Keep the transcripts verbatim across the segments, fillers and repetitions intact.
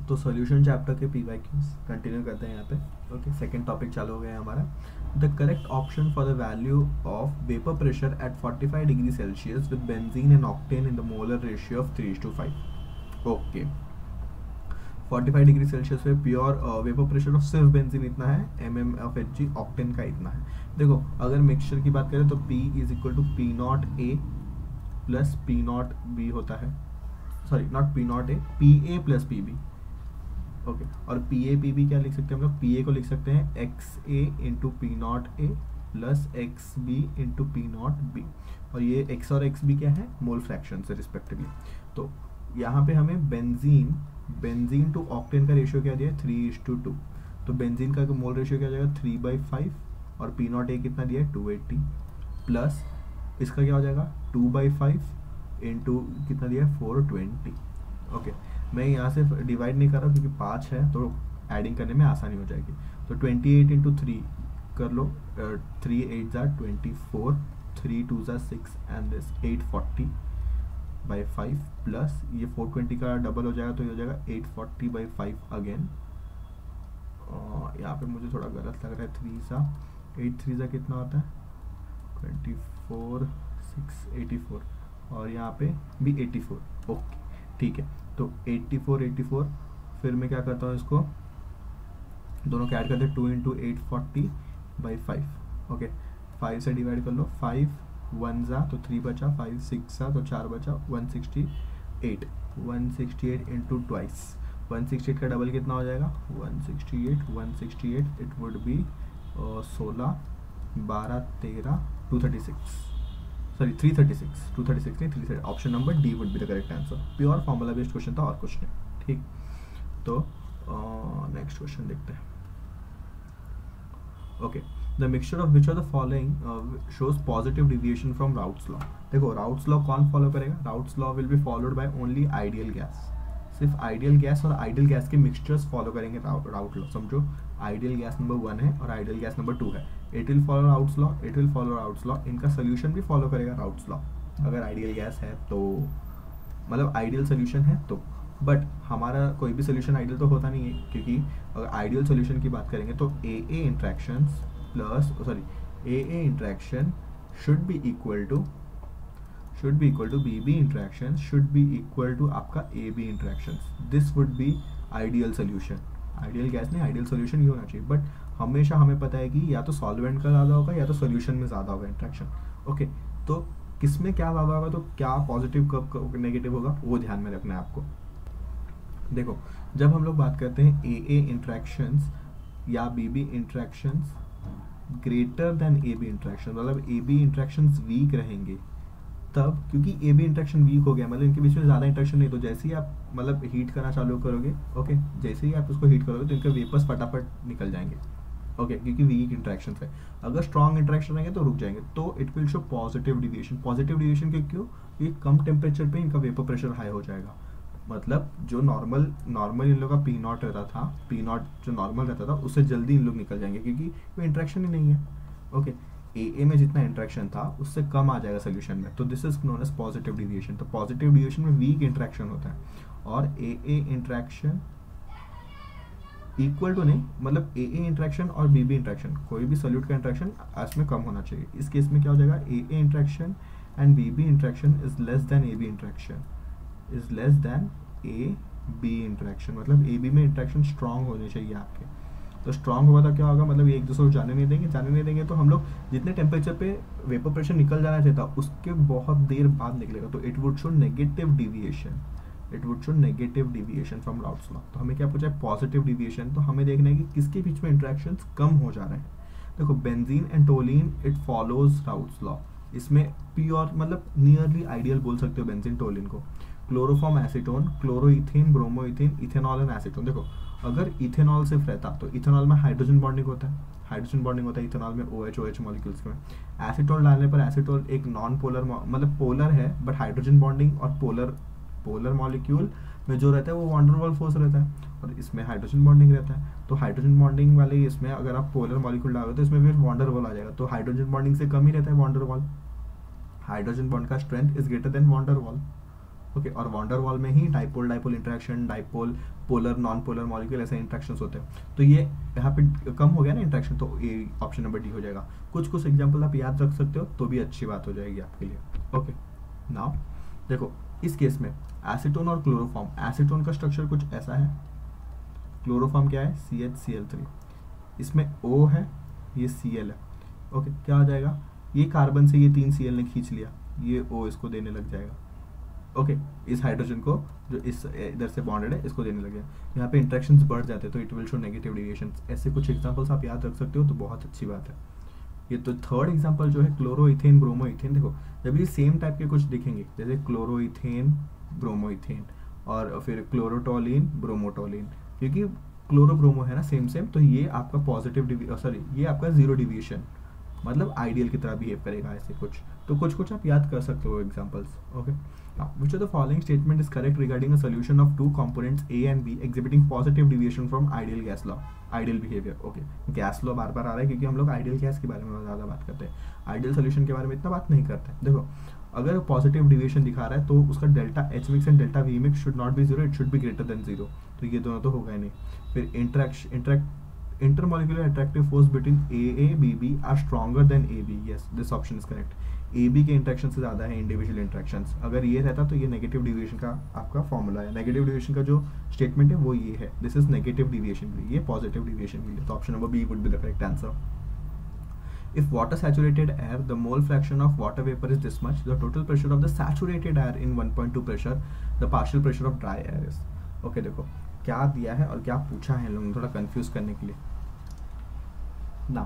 तो solution chapter के P Y Qs continue करते हैं यहाँ पे। ओके, सेकंड टॉपिक चालू हो गया हमारा। The correct option for the value of vapour pressure at forty five degree Celsius with benzene and octane in the molar ratio of three to five. Okay, forty five degree Celsius पे pure vapour pressure of सिर्फ benzene इतना है, M M of H G octane का इतना है। देखो, अगर mixture की बात करें तो P is equal to P naught A plus P naught B होता है, sorry not P naught A, P A plus P B. Okay, और पी ए पी बी क्या लिख सकते हैं हम लोग? पी ए को लिख सकते हैं x A into P naught A plus x B into P naught B, और ये एक्स और एक्स बी क्या है? मोल फ्रैक्शन से रिस्पेक्टिवली। तो यहाँ पे हमें बेंजीन बेंजीन टू ऑक्टेन का रेशियो क्या दिया है? Three is to two. तो बेंजीन का मोल रेशियो क्या हो जाएगा? थ्री बाई फाइव, और पी नॉट ए कितना दिया है? टू एट्टी, प्लस इसका क्या हो जाएगा? टू बाई फाइव इंटू कितना दिया है? Four twenty. ओके, मैं यहाँ से डिवाइड नहीं कर रहा हूँ क्योंकि पाँच है तो एडिंग करने में आसानी हो जाएगी। तो ट्वेंटी एट इंटू थ्री कर लो, थ्री एट ज़ा ट्वेंटी फोर, थ्री टू ज़ा six and this eight forty by five, plus ये फोर ट्वेंटी का डबल हो जाएगा तो ये हो जाएगा eight forty by five again. यहाँ पे मुझे थोड़ा गलत लग रहा है, थ्री सा एट थ्री ज़ा कितना होता है? Twenty four, six eighty four, और यहाँ पे भी एटी फोर। ओके ठीक है, तो एटी फोर एटी फोर, फिर मैं क्या करता हूँ, इसको दोनों को ऐड करते हैं, two into eight forty by five. Okay, five से डिवाइड कर लो, फाइव वन ज़ा तो थ्री बचा, फाइव सिक्स ज़ा तो चार बचा, one sixty eight, one sixty eight into twice, one sixty eight का डबल कितना हो जाएगा? One sixty eight, one sixty eight it would be सोलह, बारह, तेरह, two thirty six, sorry three thirty six, two thirty six नहीं three thirty. Option number D would be the correct answer. Pure formula based question था और कुछ नहीं। ठीक, तो नेक्स्ट क्वेश्चन देखते हैं। Okay, the mixture of which are the following shows positive deviation from Raoult's law. देखो, राउट्स लॉ कौन फॉलो करेगा? Raoult's law will be followed by only ideal gas. सिर्फ आइडियल गैस और आइडियल गैस के mixtures follow करेंगे Raoult law. समझो, ideal gas number one है और आइडियल गैस नंबर टू है, it will follow Raoult's law, it will follow Raoult's law, इनका solution भी फॉलो करेगा राउट्स लॉ। अगर आइडियल गैस है तो, मतलब आइडियल सोल्यूशन है तो, बट हमारा कोई भी सोल्यूशन आइडियल तो होता नहीं है, क्योंकि अगर आइडियल सोल्यूशन की बात करेंगे तो A A interactions plus sorry A A interaction should be equal to should be equal to B B interactions should be equal to आपका A B interactions. This would be ideal solution. Ideal gas नहीं, ideal solution ये होना चाहिए, but हमेशा हमें पता है कि या तो सॉल्वेंट का ज़्यादा होगा या तो सोल्यूशन में ज़्यादा होगा इंट्रैक्शन। ओके, तो किस में क्या ज़्यादा होगा, तो क्या पॉजिटिव कब नेगेटिव होगा वो ध्यान में रखना है आपको। देखो, जब हम लोग बात करते हैं ए ए इंट्रैक्शंस या B B interactions greater than A B interaction, मतलब ए बी इंट्रैक्शंस वीक रहेंगे तब, क्योंकि ए बी इंट्रैक्शन वीक हो गया, मतलब इनके बीच में ज़्यादा इंट्रैक्शन नहीं, तो जैसे ही आप मतलब हीट करना चालू करोगे, ओके, जैसे ही आप उसको हीट करोगे तो इनके वेपर्स फटाफट निकल जाएंगे। ओके, क्योंकि वीक इंट्रैक्शन है। अगर स्ट्रॉन्ग इंट्रैक्शन रहेंगे तो रुक जाएंगे, तो it will show positive deviation. Positive deviation क्यों? क्यों? क्योंकि कम टेम्परेचर पे इनका वेपर प्रेशर हाई हो जाएगा। मतलब जो नॉर्मल नॉर्मल इन लोग का पी नॉट रहता था, पी नॉट जो नॉर्मल रहता था उससे जल्दी इन लोग निकल जाएंगे, क्योंकि वो इंट्रैक्शन ही नहीं है। ओके, ए ए में जितना इंट्रैक्शन था उससे कम आ जाएगा सोल्यूशन में, तो this is known as positive deviation. तो पॉजिटिव डिविएशन में वीक इंट्रैक्शन होता है, और A A interaction equal to नहीं, मतलब ए ए इंट्रैक्शन और बी बी इंट्रैक्शन, कोई भी सोल्यूट का इंट्रैक्शन इसमें कम होना चाहिए। इस केस में क्या हो जाएगा? A A interaction and B B interaction is less than A B interaction, is less than A B interaction, मतलब ए बी में इंट्रैक्शन स्ट्रॉन्ग होने चाहिए आपके। तो स्ट्रॉन्ग होगा तो क्या होगा, मतलब ये एक दूसरे को जाने नहीं देंगे, जाने नहीं देंगे तो हम लोग जितने टेम्परेचर पे वेपर प्रेशर निकल जाना चाहिए था उसके बहुत देर बाद निकलेगा, तो it would show negative deviation, it would show negative deviation from Raoult's law. तो हमें क्या पूछा है? Positive deviation. तो हमें देखना है कि किसके बीच में इंट्रैक्शंस कम हो जा रहे हैं। देखो, benzene and toluene it follows Raoult's law, इसमें प्योर मतलब नियरली आइडियल बोल सकते हो बेंजीन टोलिन को। Chloroform acetone, chloroethane, bromoethane, ethanol and acetone. देखो, अगर इथेनॉल सिर्फ रहता तो इथेनॉल में हाइड्रोजन बॉन्डिंग होता है, हाइड्रोजन बॉन्डिंग होता है इथेनॉल में, O H O H molecules में। एसीटोन डालने पर एसीटोन एक नॉन पोलर, मतलब पोलर है बट हाइड्रोजन बॉन्डिंग, और पोलर पोलर मॉलिक्यूल में जो रहता है वो वॉन डेर वाल फोर्स रहता है, और इसमें हाइड्रोजन बॉन्डिंग रहता है। तो हाइड्रोजन बॉन्डिंग वाले इसमें अगर आप पोलर मॉलिक्यूल डालोगे तो इसमें फिर वॉन डेर वाल आ जाएगा, तो हाइड्रोजन बॉन्डिंग से कम ही रहता है van der Waals. Hydrogen bond का strength is greater than van der Waals. Okay, और वॉन्डर वॉल में ही dipole dipole interaction, dipole polar non polar molecule ऐसे इंटरेक्शंस होते हैं। तो ये यहाँ पे कम हो गया ना इंटरेक्शन, तो ये ऑप्शन नंबर डी हो जाएगा। कुछ कुछ एग्जाम्पल आप याद रख सकते हो तो भी अच्छी बात हो जाएगी आपके लिए। ओके, नाउ देखो इस केस में एसीटोन और क्लोरोफॉर्म, एसीटोन का स्ट्रक्चर कुछ ऐसा है, क्लोरोफॉर्म क्या है, C H C L three, इसमें O है, ये Cl है। ओके, क्या हो जाएगा, ये कार्बन से ये तीन Cl ने खींच लिया, ये O इसको देने लग जाएगा। ओके, इस हाइड्रोजन को जो इस इधर से बॉन्डेड है इसको देने लगे, यहाँ पे इंट्रैक्शंस बढ़ जाते हैं तो it will show negative deviation. ऐसे कुछ एग्जांपल्स आप याद रख सकते हो तो बहुत अच्छी बात है। ये तो थर्ड एग्जांपल जो है क्लोरोइथेन ब्रोमोइथेन, देखो जब ये सेम टाइप के कुछ दिखेंगे जैसे क्लोरोइथेन ब्रोमोइथेन और फिर क्लोरोटोलिन ब्रोमोटोलिन, क्योंकि क्लोरो ब्रोमो है ना सेम सेम, तो ये आपका पॉजिटिव सॉरी ये आपका जीरो डिविएशन, मतलब आइडियल की तरह बिहेव करेगा ऐसे कुछ। तो कुछ कुछ आप याद कर सकते हो examples. Okay, now which of the following statement is correct regarding a solution of two components A and B exhibiting positive deviation from ideal gas law, ideal behavior। Okay, gas law बार बार आ रहा है क्योंकि हम लोग ideal gas के बारे में ज़्यादा बात करते हैं, आइडियल सोल्यूशन के बारे में इतना बात नहीं करते हैं। देखो अगर पॉजिटिव डिविएशन दिखा रहा है तो उसका delta H mix and delta V mix should not be zero, it should be greater than zero, तो ये दोनों तो होगा ही नहीं। फिर interaction interact intermolecular attractive force between A A B B are stronger than A B, yes this option is correct। A B के interaction से ज़्यादा है इंडिविजुअल इंटरेक्शंस, अगर ये रहता तो ये नेगेटिव डिविएशन का आपका फॉर्मूला है। नेगेटिव डिविएशन का जो स्टेटमेंट है वो ये है, दिस इज नेगेटिव डिविएशन के लिए, ये पॉजिटिव डिविएशन के लिए, तो option number B would be the correct answer. If water saturated air, the mole fraction of water vapor is this much, the total pressure of the saturated air in one point two pressure, the partial pressure of dry air is। Okay, देखो क्या दिया है और क्या पूछा है लोगों ने थोड़ा कंफ्यूज करने के लिए ना।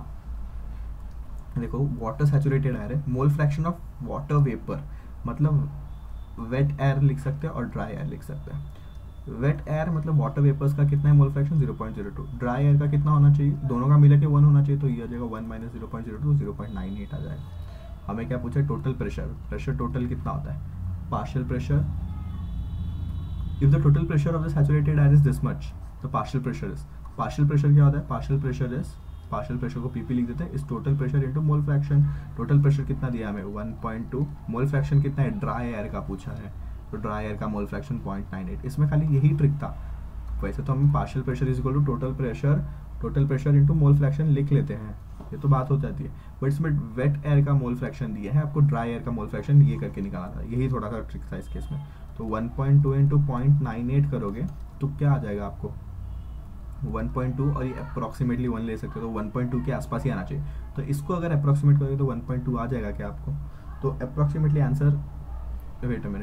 देखो वाटर सैचुरेटेड एयर है, mole fraction of water vapour, मतलब वेट एयर लिख सकते हैं और ड्राई एयर लिख सकते हैं। वेट एयर मतलब वाटर वेपर्स का कितना है mole fraction zero point zero two, dry air का कितना होना चाहिए, दोनों का मिला के वन होना चाहिए, तो ये आ जाएगा one minus zero point zero two, zero point nine eight आ जाएगा। हमें क्या पूछा है, टोटल प्रेशर, प्रेशर टोटल कितना होता है, partial pressure, if the total pressure of the saturated air is this much, the partial pressure is, partial pressure क्या होता है, partial pressure is, partial pressure को P P लिख देते हैं, इस total pressure into mole fraction, total pressure कितना दिया हमें one point two, mole fraction कितना है, dry air का पूछा है, तो dry air का mole fraction zero point nine eight, इसमें खाली यही ट्रिक था। वैसे तो हम partial pressure is equal to total pressure, total pressure into mole fraction लिख लेते हैं, ये तो बात हो जाती है, बट इसमें वेट एयर का मोल फ्रैक्शन दिया है, आपको ड्राई एयर का मोल फ्रैक्शन ये करके निकालना था, यही थोड़ा सा ट्रिक था इस केस में। तो one point two into point nine eight करोगे तो क्या आ जाएगा आपको, वन पॉइंट टू, और ये अप्रॉक्सीमेटली वन ले सकते हो तो वन पॉइंट टू के आसपास ही आना चाहिए, तो इसको अगर अप्रॉक्सीमेट करोगे तो वन पॉइंट टू आ जाएगा क्या आपको, तो approximately answer, wait a minute,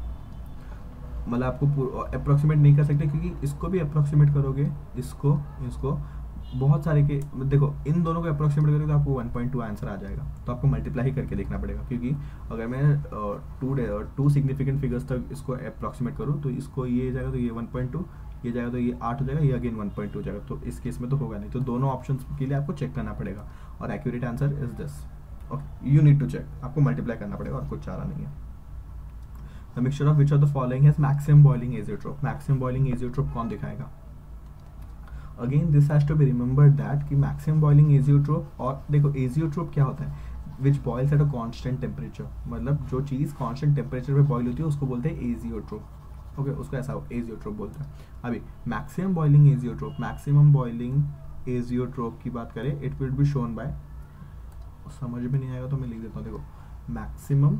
मतलब आपको अप्रॉक्सीमेट नहीं कर सकते क्योंकि इसको भी अप्रॉक्सीमेट करोगे, इसको इसको बहुत सारे के, देखो इन दोनों को अप्रॉक्सीमेट करोगे तो आपको वन पॉइंट टू आंसर आ जाएगा, तो आपको मल्टीप्लाई ही करके देखना पड़ेगा, क्योंकि अगर मैं टू टू सिग्निफिकेंट फिगर्स तक इसको अप्रॉक्सीमेट करूँ तो इसको ये जाएगा तो ये वन पॉइंट टू, ये जाएगा तो ये आठ हो जाएगा, ये अगेन वन पॉइंट टू हो जाएगा, तो इस केस में तो होगा नहीं, तो दोनों ऑप्शन के लिए आपको चेक करना पड़ेगा, और accurate answer is this. Okay, you need to check, आपको मल्टीप्लाई करना पड़ेगा और कुछ चारा नहीं है। The mixture of which of the following has maximum boiling azeotrope, maximum boiling azeotrope कौन दिखाएगा, again this has to be remembered that कि मैक्सिमम बॉइलिंग एजियोट्रोप, और देखो एजियोट्रोप क्या होता है, which boils at a constant temperature, मतलब जो चीज़ कांस्टेंट टेम्परेचर पे बॉइल होती है उसको बोलते हैं एजियोट्रोप। ओके, उसको ऐसा एजियोट्रोप बोलते हैं। अभी maximum boiling azeotrope, maximum boiling azeotrope की बात करें, it will be shown by, समझ में नहीं आएगा तो मैं लिख देता हूँ, देखो maximum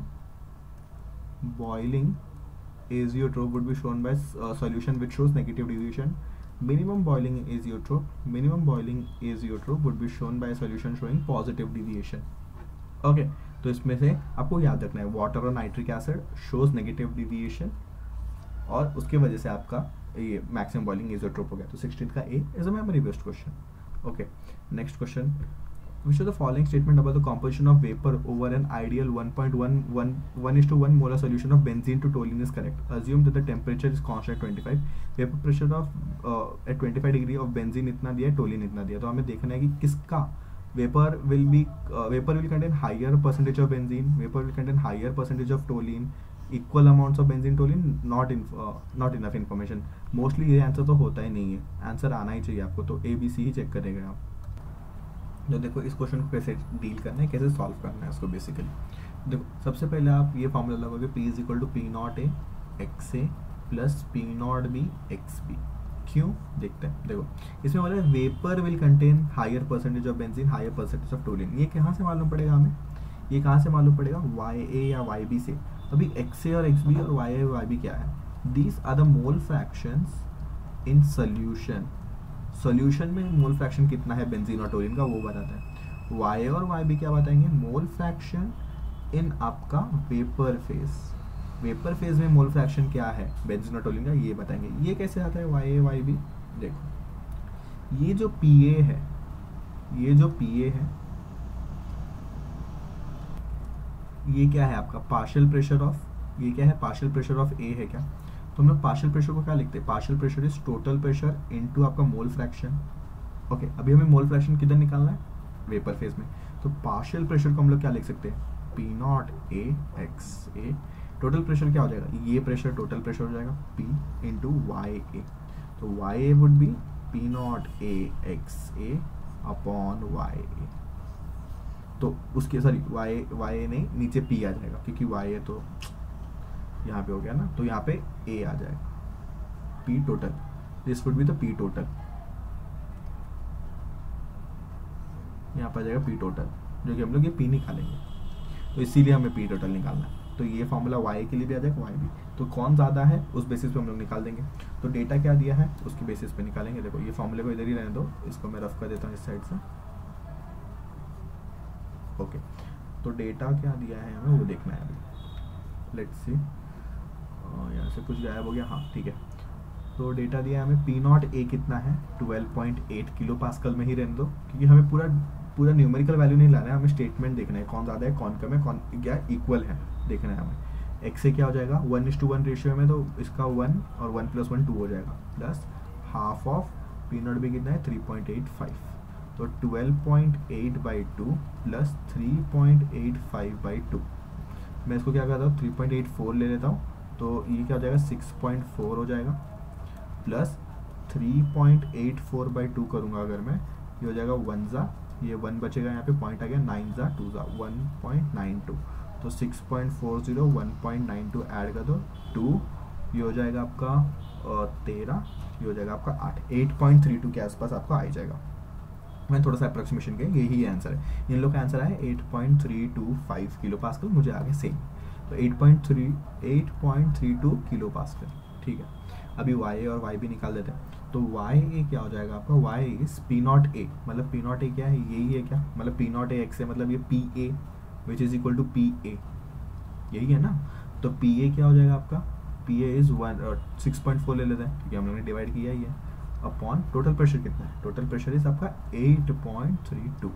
boiling azeotrope would be shown by uh, solution which shows negative deviation. Minimum boiling azeotrope, minimum boiling azeotrope would be shown by a solution showing positive deviation. Okay, तो इसमें से आपको याद रखना है वाटर और nitric acid shows negative deviation, और उसके वजह से आपका ये मैक्सिमम बॉइलिंग एजियोट्रोप हो गया, तो सिक्सटीन का A is a memory based question. Okay, next question, which of the following statement about the composition of vapor over an ideal one point one one one is to one molar solution of benzene to toluene is correct? Assume that the temperature is constant at twenty-five, vapor pressure of uh, at twenty-five degree of benzene इतना दिया है, toluene इतना दिया, तो हमें देखना है कि किसका vapor will be uh, vapor will contain higher percentage of benzene, vapor will contain higher percentage of toluene, equal amounts of benzene toluene, not in uh, not enough information। Mostly ये answer तो होता ही नहीं है, answer आना ही चाहिए आपको, तो A B C he check करेगा आप। तो देखो इस क्वेश्चन को कैसे डील करना है, कैसे सॉल्व करना है उसको बेसिकली। देखो सबसे पहले आप ये फॉर्मूला लगाओगे, P is equal to P naught A x A plus P naught B x B. क्यों, देखते हैं। देखो इसमें बोला है vapour will contain higher percentage of benzene higher percentage of toluene. ये कहाँ से मालूम पड़ेगा हमें, ये कहाँ से मालूम पड़ेगा, वाई ए या वाई बी से। अभी एक्स ए और एक्स बी और वाई ए वाई बी क्या है, these are the mole fractions in solution. Solution में मोल फ्रैक्शन कितना है बेंजीन और टोलिन का वो बताता है। वाई ए और वाई बी क्या बताएंगे, मोल फ्रैक्शन इन आपका वेपर फेज। वेपर फेज में मोल फ्रैक्शन क्या है बेंजीन और टोलिन का ये बताएंगे। ये कैसे आता है वाई ए वाई बी, देखो ये जो पी ए है, ये जो पी ए है ये क्या है आपका पार्शियल प्रेशर ऑफ, ये क्या है पार्शियल प्रेशर ऑफ ए है क्या। तो हम लोग पार्शियल प्रेशर को क्या लिखते हैं, partial pressure is total pressure into आपका मोल फ्रैक्शन। ओके अभी हमें मोल फ्रैक्शन किधर निकालना है, वेपर फेज में। तो पार्शियल प्रेशर को हम लोग क्या लिख सकते हैं, P naught A x A. Total pressure क्या हो जाएगा, ये प्रेशर टोटल प्रेशर हो जाएगा P इंटू वाई ए। तो y A would be P naught A x A upon y A. तो उसके सॉरी वाई वाई ए नहीं, नीचे P आ जाएगा क्योंकि वाई ए तो यहाँ पे हो गया ना, तो यहाँ पे A आ जाएगा, P total, this would be the P total. यहाँ पर आ जाएगा P टोटल, जो कि हम लोग ये P निकालेंगे, तो इसीलिए हमें P टोटल निकालना है। तो ये फॉर्मूला वाई के लिए भी आ जाएगा, वाई भी। तो कौन ज़्यादा है उस बेसिस पे हम लोग निकाल देंगे। तो डेटा क्या दिया है उसके बेसिस पे निकालेंगे। देखो ये फॉर्मूले को इधर ही रहने दो, इसको मैं रफ कर देता हूँ इस साइड से। ओके तो डेटा क्या दिया है हमें वो देखना है अभी। लेट्स सी, यहाँ से कुछ गायब हो गया, हाँ ठीक है। तो डेटा दिया है हमें पी नॉट ए कितना है twelve point eight kilo pascal में ही रहने दो, क्योंकि हमें पूरा पूरा न्यूमेरिकल वैल्यू नहीं लाना है, हमें स्टेटमेंट देखना है कौन ज़्यादा है कौन कम है कौन क्या इक्वल है देखना है हमें। एक्स से क्या हो जाएगा one is to one ratio में, तो इसका वन और वन प्लस वन टू हो जाएगा, plus half of P naught भी कितना है थ्री पॉइंट एट फाइव। तो twelve point eight by two plus three point eight five by two, मैं इसको क्या करता हूँ थ्री पॉइंट एट फोर ले लेता हूँ, तो ये क्या हो जाएगा सिक्स पॉइंट फोर हो जाएगा, plus three point eight four by two करूँगा अगर मैं, ये हो जाएगा वन ज़ा, ये वन बचेगा यहाँ पे पॉइंट आ गया, नाइन ज़ा टू ज़ा वन पॉइंट नाइन टू, तो six point four zero one point nine two add कर दो टू, ये हो जाएगा आपका तेरह, ये हो जाएगा आपका आठ, एट पॉइंट थ्री टू के आसपास आपका आ जाएगा। मैं थोड़ा सा अप्रोक्सीमेशन के यही आंसर है, इन लोग का आंसर है eight point three to five kilo pascal, मुझे आगे सेम, तो eight point three eight point three two kilo pascal. ठीक है अभी वाई ए और वाई बी निकाल देते हैं। तो वाई ए क्या हो जाएगा आपका, y is P naught A, मतलब पी नॉट ए क्या है यही है क्या, मतलब पी नॉट ए एक्स है, मतलब ये P A which is equal to P A, यही है ना। तो पी ए क्या हो जाएगा आपका, P A is one six point four ले लेते हैं क्योंकि हम लोगों ने डिवाइड किया ही है, अपॉन टोटल प्रेशर कितना है, टोटल प्रेशर इज आपका एट पॉइंट थ्री टू।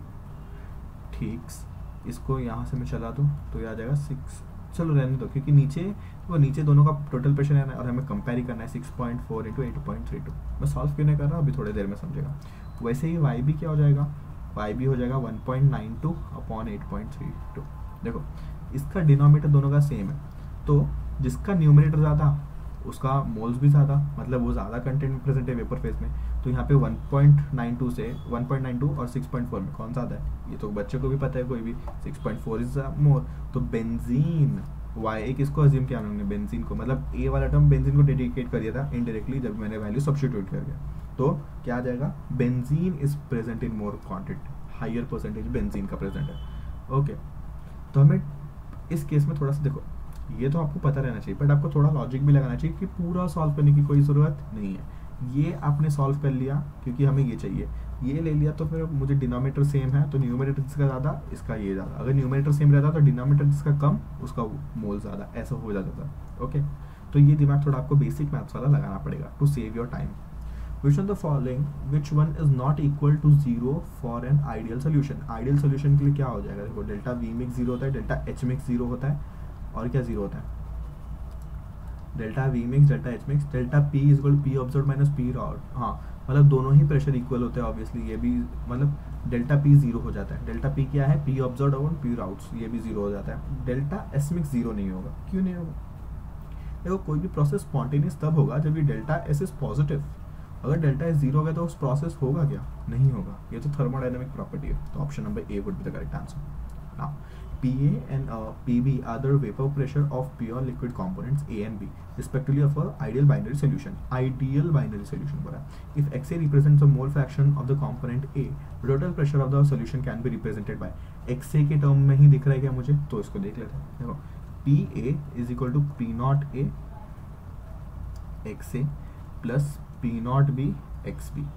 ठीक, इसको यहाँ से मैं चला दूँ तो ये आ जाएगा सिक्स, चलो रहने दो क्योंकि नीचे वो नीचे दोनों का टोटल प्रेशर है और हमें कंपेयर ही करना है, six point four into eight point three two. मैं सॉल्व क्यों नहीं कर रहा अभी थोड़ी देर में समझेगा। वैसे ही वाई बी क्या हो जाएगा, वाई बी हो जाएगा one point nine two upon eight point three two. देखो इसका डिनोमिनेटर दोनों का सेम है, तो जिसका न्यूमरेटर ज़्यादा उसका मोल्स भी ज़्यादा, मतलब वो ज़्यादा कंटेंट प्रेजेंट है वेपर फेज में। तो यहाँ पे वन पॉइंट नाइन टू से वन पॉइंट नाइन टू और सिक्स पॉइंट फोर में कौन ज़्यादा है, ये तो बच्चे को भी पता है कोई भी, six point four is more. तो बेंजीन वाई ए किसको अज्यूम किया हम लोगों ने, बेंजीन को, मतलब ए वाला टर्म बेंजीन को डेडिकेट कर दिया था इनडायरेक्टली जब मैंने वैल्यू सब्स्टिट्यूट कर दिया। तो क्या आ जाएगा, benzene is present in more quantity, higher percentage benzene का प्रेजेंट है। ओके तो हमें इस केस में थोड़ा सा देखो, ये तो आपको पता रहना चाहिए बट आपको थोड़ा लॉजिक भी लगाना चाहिए कि पूरा सॉल्व करने की कोई ज़रूरत नहीं है। ये आपने सॉल्व कर लिया क्योंकि हमें ये चाहिए, ये ले लिया तो फिर मुझे डिनोमिनेटर सेम है तो न्यूमरेटर जिसका ज़्यादा इसका ये ज़्यादा, अगर न्यूमरेटर सेम रहता तो डिनोमिनेटर जिसका कम उसका मोल ज़्यादा, ऐसा हो जाता था। ओके तो ये दिमाग थोड़ा आपको बेसिक मैथ्स वाला लगाना पड़ेगा to save your time. Which of the following which one is not equal to zero for an ideal solution? Ideal solution के लिए क्या हो जाएगा, देखो डेल्टा वी मिक्स जीरो होता है, डेल्टा एच मिक्स जीरो होता है, और क्या जीरो होता है, delta V mix delta H mix, delta P is equal P observe minus P Raoult. हाँ मतलब दोनों ही प्रेशर इक्वल होते हैं ऑब्वियसली, ये भी मतलब डेल्टा पी जीरो हो जाता है, डेल्टा पी क्या है पी ऑब्जर्व और पी राउट्स, ये भी जीरो हो जाता है। डेल्टा एस मिक्स जीरो नहीं होगा, क्यों नहीं होगा, देखो कोई भी प्रोसेस स्पॉन्टेनियस तब होगा जब ये डेल्टा एस इज पॉजिटिव, अगर डेल्टा एस जीरो हो गया तो उस प्रोसेस होगा क्या, नहीं होगा, ये तो थर्मोडायनामिक प्रॉपर्टी है। तो option number A would be the correct answer. Now P A and uh, P B are the vapor pressure of pure liquid components A and B, respectively of a ideal binary solution. Ideal binary solution बोला. If Xa represents a mole fraction of the component A, the total pressure of the solution can be represented by Xa के term में ही दिख रहा है क्या मुझे, तो इसको देख लेते हैं. देखो P A is equal to P naught A Xa plus P naught B X B.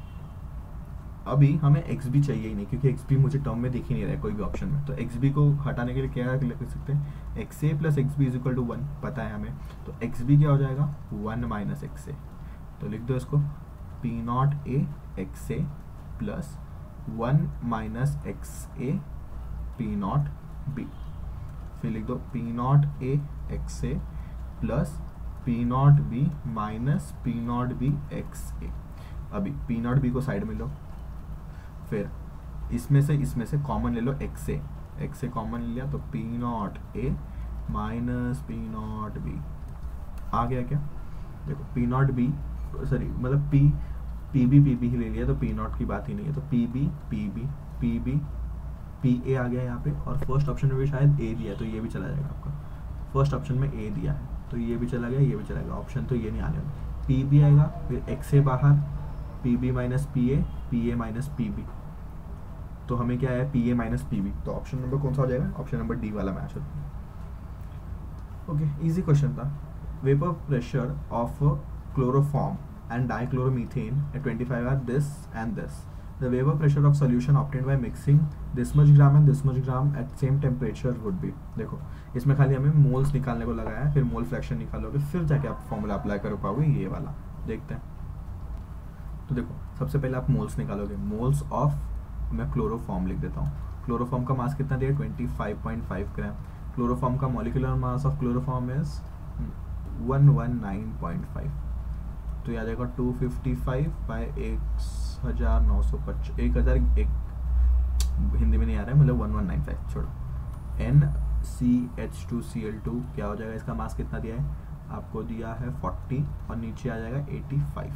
अभी हमें एक्स बी चाहिए ही नहीं क्योंकि एक्स बी मुझे टर्म में दिख ही नहीं रहा है कोई भी ऑप्शन में. तो एक्स बी को हटाने के लिए क्या लिख सकते हैं, x A plus x B is equal to one पता है हमें. तो एक्स बी क्या हो जाएगा, वन माइनस एक्स ए. तो लिख दो इसको P naught A x A plus one minus x A P naught B. फिर लिख दो P naught A x A plus P naught B minus P naught B x A. अभी P naught B को side में लो, फिर इसमें से इसमें से कॉमन ले लो एक्स ए. एक्स से कॉमन ले लिया तो P naught A minus P naught B आ गया क्या. देखो पी नॉट बी सॉरी मतलब P P B P B ही ले लिया तो पी नॉट की बात ही नहीं है. तो P B P B P B P A आ गया यहाँ पे. और फर्स्ट ऑप्शन में भी शायद ए दिया है तो ये भी चला जाएगा आपका. फर्स्ट ऑप्शन में ए दिया है तो ये भी चला गया, ये भी चला गया. ऑप्शन तो ये नहीं आने वाला. पी बी आएगा, फिर एक्स ए बाहर, P B minus P A, P A minus P B. तो हमें क्या है, P A minus P B. तो ऑप्शन नंबर कौन सा हो जाएगा, ऑप्शन नंबर डी वाला मैच होता है. ओके इजी क्वेश्चन था. Vapour pressure of chloroform and dichloromethane at twenty five are this and this. The vapour pressure of solution obtained by mixing this much gram and this much gram eight same temperature would be. देखो इसमें खाली हमें moles निकालने को लगाया है, फिर mole fraction निकालोगे फिर जाके आप फॉर्मूला अप्लाई कर पाओगे. ये वाला देखते हैं. तो देखो सबसे पहले आप मोल्स निकालोगे. मोल्स ऑफ, मैं क्लोरोफॉर्म लिख देता हूँ. क्लोरोफॉर्म का मास कितना दिया, twenty five point five gram. Chloroform का molecular mass of chloroform is one one nine point five. तो ये आ जाएगा टू फिफ्टी फाइव बाई एक हज़ार नौ सौ पचास, एक हज़ार एक हिंदी में नहीं आ रहा है मतलब वन वन नाइन फाइव. छोड़ो. N C H two C L two क्या हो जाएगा, इसका मास कितना दिया है आपको, दिया है फोर्टी और नीचे आ जाएगा एटी फाइव.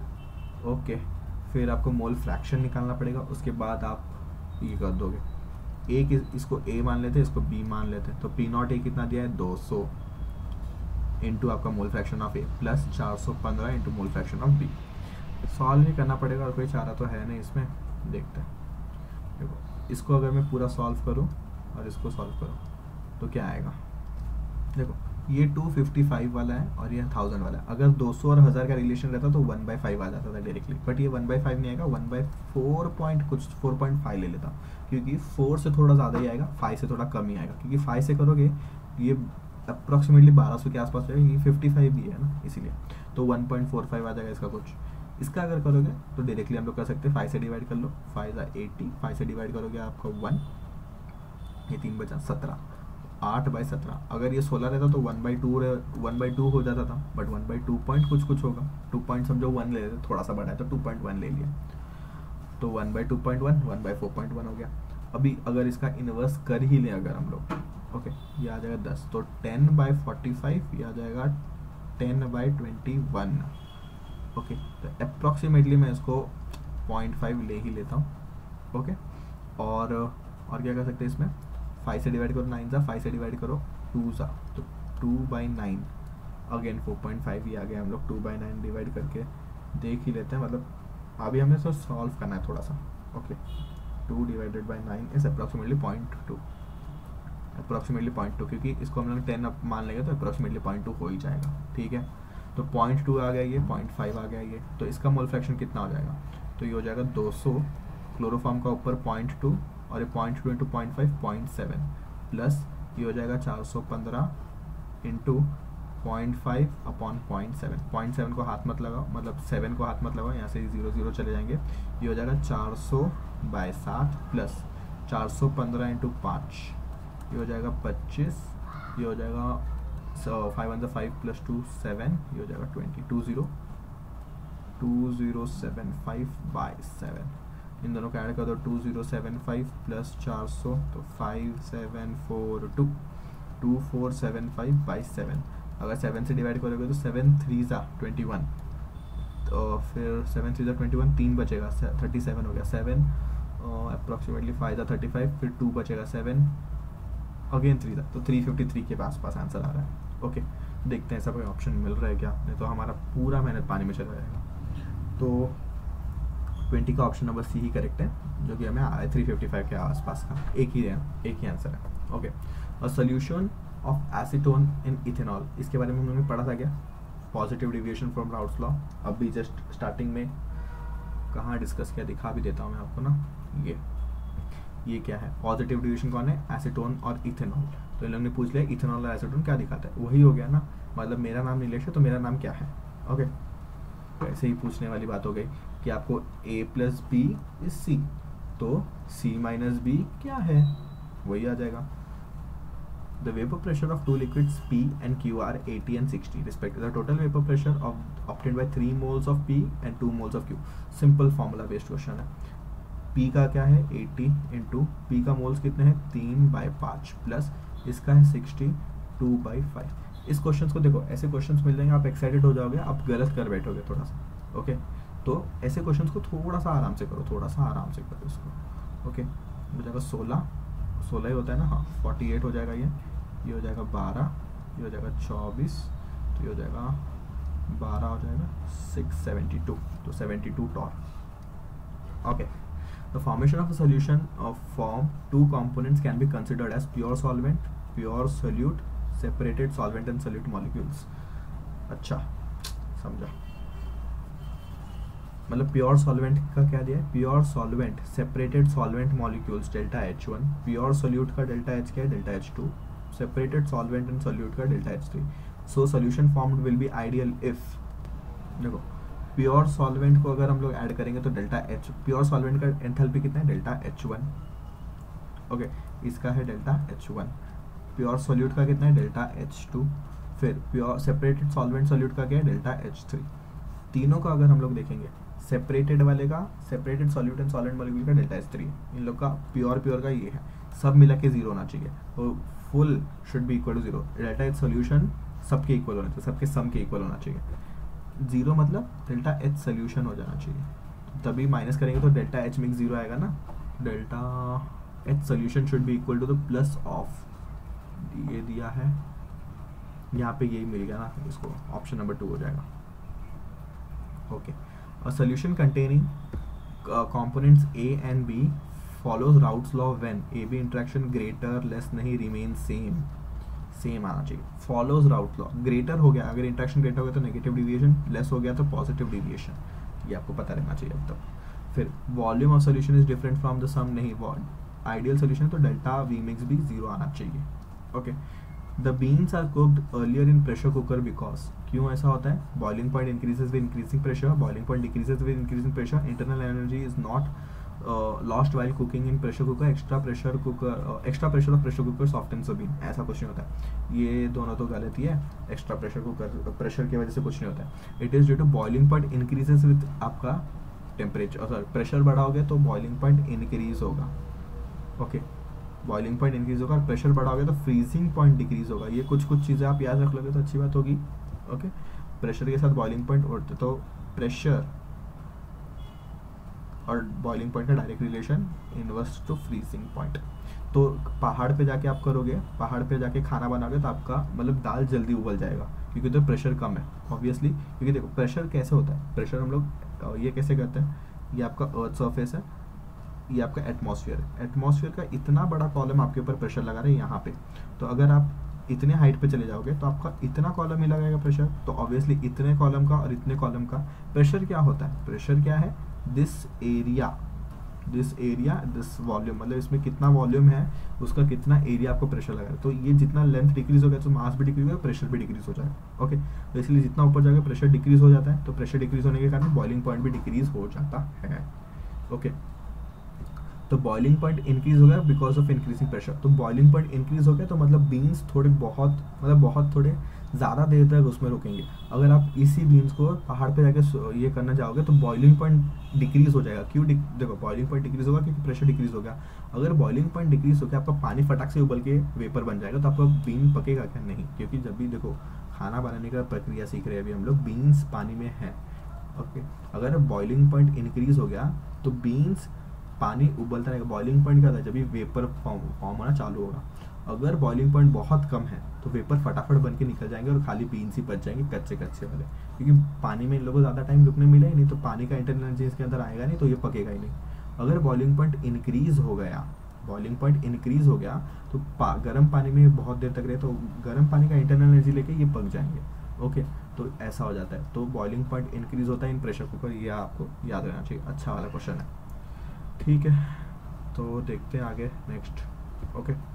ओके फिर आपको मोल फ्रैक्शन निकालना पड़ेगा. उसके बाद आप ये कर दोगे. ए कि इसको ए मान लेते हैं, इसको बी मान लेते हैं. तो पी नॉट ए कितना दिया है, दो सौ इंटू आपका mole fraction of A plus चार सौ पंद्रह into mole fraction of B. Solve नहीं करना पड़ेगा और कोई चारा तो है नहीं इसमें. देखते हैं. देखो इसको अगर मैं पूरा सॉल्व करूँ और इसको सॉल्व करूँ तो क्या आएगा. देखो ये टू फिफ्टी फाइव वाला है और ये थाउजेंड वाला है. अगर दो सौ और हज़ार का रिलेशन रहता तो वन बाई फाइव आ जाता था डायरेक्टली. बट ये वन बाई फाइव नहीं आएगा, वन बाई फोर पॉइंट कुछ फोर पॉइंट फाइव ले लेता क्योंकि फोर से थोड़ा ज़्यादा ही आएगा, फाइव से थोड़ा कम ही आएगा. क्योंकि फाइव से करोगे ये अप्रॉक्सीमेटली बारह सौ के आसपास रहेगा. ये फिफ्टी फाइव भी है ना इसीलिए. तो वन पॉइंट फोर फाइव आ जाएगा इसका कुछ. इसका अगर करोगे तो डायरेक्टली हम लोग कर सकते हैं. फाइव से डिवाइड कर लो, फाइव ज़ा एटी, फाइव से डिवाइड करोगे आपका वन, ये तीन बचा सत्रह, आठ बाई सत्रह. अगर ये सोलह रहता तो one by two one by two हो जाता था. But one by two point कुछ कुछ होगा. टू पॉइंट समझो वन ले लेते, थोड़ा सा बड़ा है तो टू पॉइंट वन ले लिया. तो one by two point one, one by four point one हो गया. अभी अगर इसका इन्वर्स कर ही लें अगर हम लोग, ओके ये आ जाएगा दस. तो टेन बाई फोर्टी फाइव ये आ जाएगा ten by twenty one. Okay तो अप्रॉक्सीमेटली मैं इसको पॉइंट फाइव ले ही लेता हूँ. ओके और और क्या कर सकते हैं इसमें, फाइव से डिवाइड करो नाइन सा, फाइव से डिवाइड करो टू सा, तो two by nine again four point five ही आ गया. हम लोग टू बाई नाइन डिवाइड करके देख ही लेते हैं. मतलब अभी हमें इसको सॉल्व करना है थोड़ा सा. Okay two divided by nine is approximately point two. Approximately point two क्योंकि इसको हम लोग टेन मान लेंगे तो अप्रॉक्सीमेटली पॉइंट टू हो ही जाएगा. ठीक है तो पॉइंट टू आ गया, ये पॉइंट फाइव आ गया ये. तो इसका मोल फ्रैक्शन कितना हो जाएगा, तो ये हो जाएगा दो सौ. क्लोरोफॉर्म का ऊपर पॉइंट टू और ये point two into point five point seven plus ये हो जाएगा चार सौ पंद्रह into point five upon point seven. Point seven को हाथ मत लगाओ, मतलब सेवन को हाथ मत लगाओ, यहाँ से जीरो जीरो चले जाएंगे. ये हो जाएगा चार सौ बाय सात प्लस चार सौ पंद्रह इंटू पाँच, ये हो जाएगा पच्चीस. ये हो जाएगा five one five plus two seven, ये हो जाएगा twenty. Two zero two zero seven five by seven. इन दोनों को ऐड कर दो. Two zero seven five plus चार सौ तो five seven four two, two four seven five by seven. अगर सेवन से डिवाइड करोगे तो सेवन थ्री ज़ा ट्वेंटी वन, तो फिर सेवन थ्री ज़ा ट्वेंटी वन, तीन बचेगा थर्टी सेवन हो गया. सेवन अप्रॉक्सीमेटली फाइव ज़ा थर्टी फाइव, फिर टू बचेगा सेवन, अगेन थ्री था, तो थ्री फिफ्टी थ्री के आसपास आंसर आ रहा है। ओके, देखते हैं ऐसा कोई ऑप्शन मिल रहा है क्या, नहीं तो हमारा पूरा मेहनत पानी में चला जाएगा। तो ट्वेंटी का ऑप्शन नंबर सी ही करेक्ट है, जो कि हमें आया थ्री फिफ्टी फाइव के आसपास का, एक ही है, एक ही आंसर है। Okay, a solution of acetone in ethanol, इसके बारे में हम लोगों ने पढ़ा था क्या, positive deviation from Raoult's law. अभी जस्ट स्टार्टिंग में कहाँ डिस्कस किया, दिखा भी देता हूँ मैं आपको ना, ये ये क्या है, पॉजिटिव डिविएशन कौन है, एसीटोन और इथेनॉल। तो इन लोगों ने पूछ लिया इथेनॉल और एसीटोन क्या दिखाता है, वही हो गया ना, मतलब मेरा नाम नीलेश है तो मेरा नाम क्या है। ओके, तो ऐसे ही पूछने वाली बात हो गई कि आपको A plus B is C, तो सी माइनस बी क्या है, वही आ जाएगा। The vapor pressure of two liquids P and Q are eighty and sixty respectively. The total vapor pressure of obtained by three moles of P and two moles of Q. Simple formula based question है। P का क्या है eighty into P का moles कितने हैं, तीन by पाँच, plus इसका है सिक्सटी, टू बाई फाइव। इस क्वेश्चन को देखो, ऐसे क्वेश्चन मिल जाएंगे, आप एक्साइटेड हो जाओगे, आप गलत कर बैठोगे थोड़ा सा। ओके, तो ऐसे क्वेश्चन को थोड़ा सा आराम से करो, थोड़ा सा आराम से करो इसको। ओके, हो जाएगा सोलह, सोलह ही होता है ना, हाँ, फोर्टी एट हो जाएगा ये ये हो जाएगा बारह, ये हो जाएगा चौबीस, तो ये हो जाएगा बारह, हो जाएगा सिक्स सेवेंटी टू, तो seventy two torr. Okay, the formation of a solution of form two components can be considered as pure solvent, pure solute, separated solvent and solute molecules. अच्छा समझा, मतलब प्योर सॉल्वेंट का क्या दिया है, pure solvent separated solvent molecules delta H one, pure solute का delta H क्या है, delta H two, separated solvent and solute का delta H three. So solution formed will be ideal if, देखो pure solvent को अगर हम लोग add करेंगे तो डेल्टा एच, प्योर सॉल्वेंट का एंथैल्पी कितना है, डेल्टा एच वन। ओके, इसका है delta H one. Pure solute का कितना है, डेल्टा एच टू। फिर प्योर सेपरेटेड सॉल्वेंट सोल्यूट का क्या है, डेल्टा एच थ्री। तीनों का अगर हम लोग देखेंगे, सेपरेटेड वाले का, separated solute and solvent molecule का डेल्टा एच थ्री, इन लोग का प्योर प्योर का ये है, सब मिला के जीरो होना चाहिए, तो full should be equal to zero. Delta H solution सबके इक्वल होना चाहिए, सबके सम के इक्वल होना चाहिए। जीरो मतलब डेल्टा एच सोल्यूशन हो जाना चाहिए, तभी माइनस करेंगे तो डेल्टा एच मिक्स जीरो आएगा ना। Delta H solution should be equal to the plus of, ये दिया है यहाँ पे, यही मिल गया ना, इसको ऑप्शन नंबर टू हो जाएगा। Okay, a solution containing components A and B follows Raoult's law when A B interaction greater less नहीं remain same, same आना चाहिए। follows Raoult's law, greater हो गया, अगर interaction greater हो गया तो negative deviation, less हो गया तो positive deviation, ये आपको पता रहना चाहिए अब तक। फिर volume of solution is different from the sum, नहीं, ideal solution तो delta V mix भी zero आना चाहिए। okay, the beans are cooked earlier in pressure cooker because, क्यों ऐसा होता है, boiling point increases with increasing pressure, boiling point decreases with increasing pressure, internal energy is not lost while cooking in pressure cooker, extra pressure cooker, extra pressure of pressure cooker softens the bean, ऐसा कुछ नहीं होता है, ये दोनों तो गलत ही है। एक्स्ट्रा प्रेशर कुकर प्रेशर की वजह से कुछ नहीं होता है, it is due to boiling point increases with आपका टेम्परेचर, सॉरी प्रेशर बढ़ाओगे तो बॉइलिंग पॉइंट इंक्रीज होगा। ओके, बॉइलिंग पॉइंट इंक्रीज होगा, और प्रेशर बढ़ाओगे तो फ्रीजिंग पॉइंट डिक्रीज होगा। ये कुछ कुछ चीज़ें आप याद रख लोगे तो अच्छी बात होगी। ओके, प्रेशर के साथ बॉइलिंग पॉइंट उड़ते, तो प्रेशर और बॉइलिंग पॉइंट का direct relation inverse to freezing point. तो पहाड़ पे जाके आप करोगे, पहाड़ पे जाके खाना बनाओगे तो आपका मतलब दाल जल्दी उबल जाएगा, क्योंकि तो प्रेशर कम है ऑब्वियसली। क्योंकि देखो प्रेशर कैसे होता है, प्रेशर हम लोग ये कैसे करते हैं, ये आपका अर्थ सरफेस है, ये आपका एटमॉस्फेयर है, एटमॉस्फेयर का इतना बड़ा कॉलम आपके ऊपर प्रेशर लगा रहे हैं यहाँ पे, तो अगर आप इतने हाइट पे चले जाओगे तो आपका इतना कॉलम ही लगाएगा प्रेशर, तो ऑब्वियसली इतने कॉलम का और इतने कॉलम का प्रेशर क्या होता है, प्रेशर क्या है, this area, this area this volume, मतलब इसमें कितना वॉल्यूम है उसका कितना एरिया आपको प्रेशर लगा है। तो ये जितना लेंथ डिक्रीज हो गया तो मास भी डिक्रीज होगा, प्रेशर भी डिक्रीज हो जाएगा। ओके, तो इसलिए जितना ऊपर जाएगा प्रेशर डिक्रीज हो जाता है, तो प्रेशर डिक्रीज होने के कारण बॉइलिंग पॉइंट भी डिक्रीज हो जाता है। ओके, तो बॉइलिंग पॉइंट इंक्रीज हो गया बिकॉज ऑफ इंक्रीजिंग प्रेशर, तो बॉइलिंग पॉइंट इंक्रीज हो गया तो मतलब बीन्स थोड़े बहुत मतलब बहुत थोड़े ज़्यादा देर तक उसमें रुकेंगे। अगर आप इसी बीन्स को पहाड़ पे जाके ये करना चाहोगे तो बॉइलिंग पॉइंट डिक्रीज हो जाएगा। क्यों, देखो बॉइलिंग पॉइंट डिक्रीज होगा क्योंकि प्रेशर डिक्रीज हो गया। अगर बॉइलिंग पॉइंट डिक्रीज हो गया आपका पानी फटाक से उबल के वेपर बन जाएगा, तो आपका बीन पकेगा क्या, नहीं, क्योंकि जब भी देखो खाना बनाने का प्रक्रिया सीख रहे हैं अभी हम लोग, बीन्स पानी में है। ओके, अगर बॉइलिंग पॉइंट इंक्रीज हो गया तो बीन्स पानी उबलता रहेगा। बॉइलिंग पॉइंट क्या होता है, जब भी वेपर फॉर्म फॉर्म होना चालू होगा, अगर बॉइलिंग पॉइंट बहुत कम है तो वेपर फटाफट बन के निकल जाएंगे और खाली बीन्स ही बच जाएंगे कच्चे कच्चे वाले, क्योंकि पानी में इन लोगों को ज़्यादा टाइम रुकने मिला ही नहीं, तो पानी का इंटरनल एनर्जी इसके अंदर आएगा नहीं, तो ये पकेगा ही नहीं। अगर बॉइलिंग पॉइंट इंक्रीज हो गया बॉइलिंग पॉइंट इंक्रीज हो गया तो पा, गर्म पानी में बहुत देर तक रहे तो गर्म पानी का इंटरनल एनर्जी लेके ये पक जाएंगे। ओके, तो ऐसा हो जाता है। तो बॉइलिंग पॉइंट इंक्रीज होता है इन प्रेशर कुकर, ये आपको याद रहना चाहिए, अच्छा वाला क्वेश्चन है। ठीक है, तो देखते हैं आगे नेक्स्ट। ओके।